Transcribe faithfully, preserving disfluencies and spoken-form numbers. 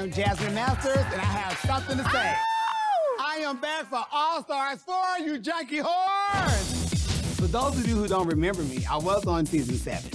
am Jasmine Masters, and I have something to say. Oh! I am back for All Stars four, you junkie whores! For those of you who don't remember me, I was on season seven.